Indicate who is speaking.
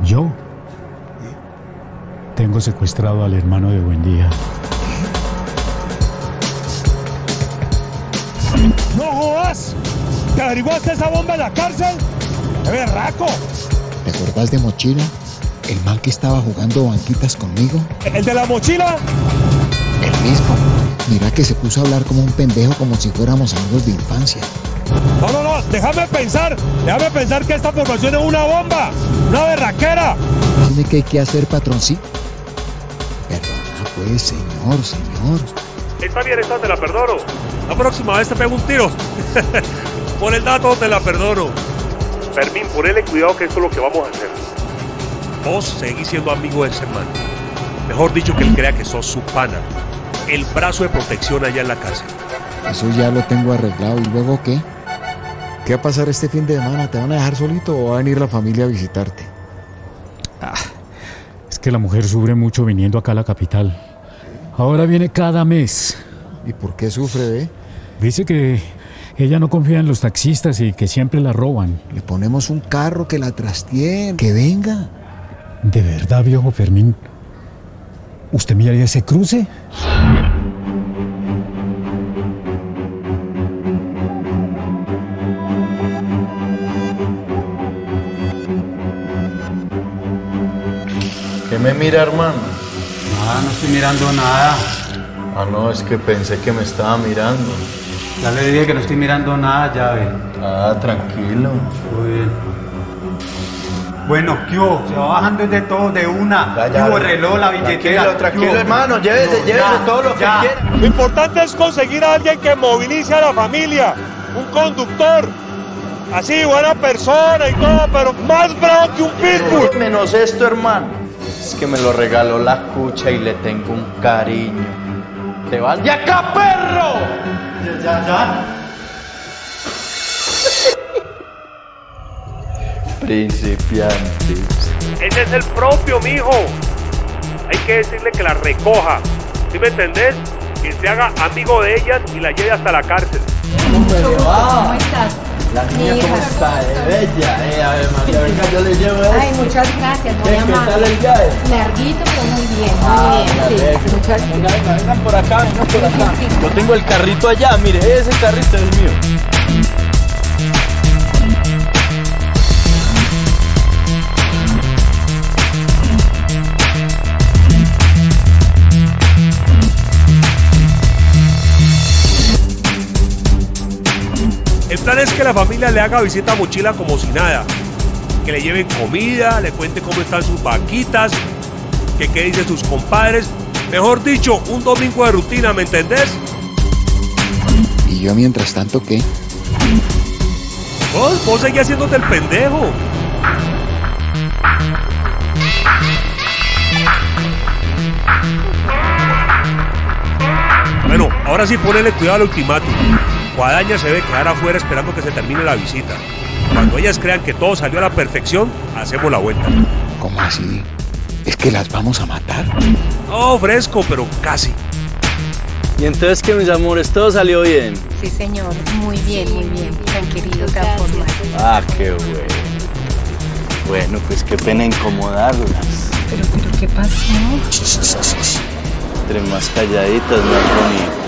Speaker 1: ¿Yo? Tengo secuestrado al hermano de Buendía.
Speaker 2: ¡No jodas! ¿Te averiguaste esa bomba en la cárcel? ¡Qué berraco!
Speaker 3: ¿Te acordás de Mochila? ¿El man que estaba jugando banquitas conmigo?
Speaker 2: ¿El de la mochila?
Speaker 3: El mismo. Mira que se puso a hablar como un pendejo, como si fuéramos amigos de infancia.
Speaker 2: No, déjame pensar que esta formación es una bomba, una berraquera.
Speaker 3: Dime qué hay que hacer, patroncito. Perdona pues, señor.
Speaker 2: Está bien, esta te la perdono. La próxima vez te pego un tiro. Por el dato te la perdono. Fermín, ponele cuidado que esto es lo que vamos a hacer. Vos seguís siendo amigo de ese man. Mejor dicho, que él crea que sos su pana. El brazo de protección allá en la cárcel.
Speaker 3: Eso ya lo tengo arreglado. ¿Y luego qué? ¿Qué va a pasar este fin de semana? ¿Te van a dejar solito o va a venir la familia a visitarte?
Speaker 1: Es que la mujer sufre mucho viniendo acá a la capital. Ahora viene cada mes.
Speaker 3: ¿Y por qué sufre, ve?
Speaker 1: Dice que ella no confía en los taxistas y que siempre la roban.
Speaker 3: Le ponemos un carro que la trasteen, que venga.
Speaker 1: ¿De verdad, viejo Fermín? ¿Usted miraría ese cruce?
Speaker 4: ¿Qué me mira, hermano?
Speaker 5: Nada, no estoy mirando nada.
Speaker 4: Ah, no, es que pensé que me estaba mirando.
Speaker 5: Ya le dije que no estoy mirando nada, ya ve.
Speaker 4: Ah, tranquilo.
Speaker 5: Muy bien. Bueno, ¿qué hubo? Se va bajando de todo de una.
Speaker 4: Ya,
Speaker 5: ¿Qué hubo? El reloj, la billetera.
Speaker 4: Tranquilo, hermano. Llévese todo lo que quiera.
Speaker 2: Lo importante es conseguir a alguien que movilice a la familia. Un conductor. Así, buena persona y todo, pero más bravo que un pitbull.
Speaker 4: Menos esto, hermano. Es que me lo regaló la cucha y le tengo un cariño. ¡Te vas de acá, perro!
Speaker 5: Ya.
Speaker 4: Principiantes.
Speaker 2: Ese es el propio, mijo. Hay que decirle que la recoja. ¿Sí me entendés? Que se haga amigo de ellas y la lleve hasta la cárcel.
Speaker 6: ¿Cómo estás?
Speaker 4: La niña, ¿cómo está? Bella. A ver, María, venga, yo le llevo
Speaker 6: Ay, muchas gracias, muy amable.
Speaker 4: ¿Qué tal el viaje?
Speaker 6: Larguito, pero muy bien, sí. Muchas gracias.
Speaker 4: Vengan por acá. Yo tengo el carrito allá, mire, ese carrito es mío.
Speaker 2: El plan es que la familia le haga visita a Mochila como si nada. Que le lleven comida, le cuente cómo están sus vaquitas, que qué dicen sus compadres. Mejor dicho, un domingo de rutina, ¿me entendés?
Speaker 3: ¿Y yo mientras tanto qué?
Speaker 2: Vos seguís haciéndote el pendejo. Bueno, ahora sí ponele cuidado al ultimátum. Guadaña se debe quedar afuera esperando que se termine la visita. Cuando ellas crean que todo salió a la perfección, hacemos la vuelta.
Speaker 3: ¿Cómo así? ¿Es que las vamos a matar?
Speaker 2: No, fresco, pero casi.
Speaker 4: Y entonces, que mis amores, todo salió bien.
Speaker 6: Sí, señor, muy bien, tan querido, tan formal.
Speaker 4: Ah, qué bueno. Bueno, pues qué pena incomodarlas.
Speaker 6: Pero, ¿qué pasó?
Speaker 4: Entre más calladitas, más bonito.